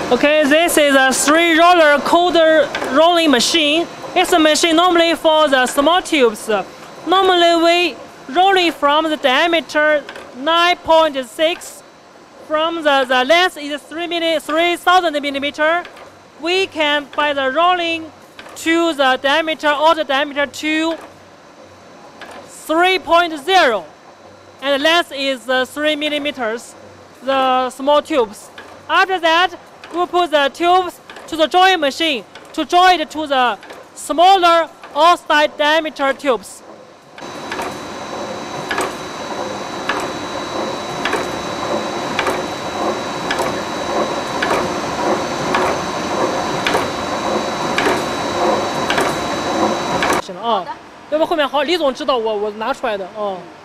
Okay, this is a 3-roller cold rolling machine. It's a machine normally for the small tubes. Normally we rolling from the diameter 9.6. From the length is 3,000 millimeter. We can by the rolling to the diameter or the diameter to 3.0, and the length is 3 millimeters. The small tubes. After that, we put the tubes to the joint machine to join it to the smaller outside diameter tubes.行了啊，要不后面好，李总知道我拿出来的啊。